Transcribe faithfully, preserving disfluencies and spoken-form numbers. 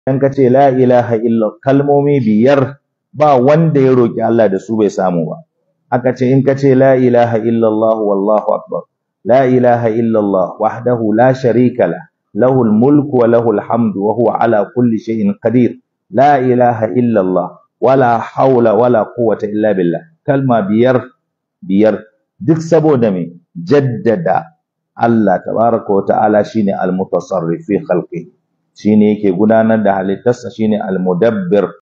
in ka ce la ilaha illa kalmomi biyar ba wanda ya roki Allah da su bai samu ba. Aka ce in ka ce la ilaha illallah wallahu akbar, la ilaha illallah wahdahu la sharika la lahul mulku wa lahul hamdu wa huwa ala kulli shay'in qadir, la ilaha illallah wala haula wala quwwata illa billah. Kalma biyar biyar duk saboda me jaddada Allah tabaraka wa ta'ala shine al-mutasarrif fi khalqi, shine yake gudanar da halittarsa, shine al-mudabbir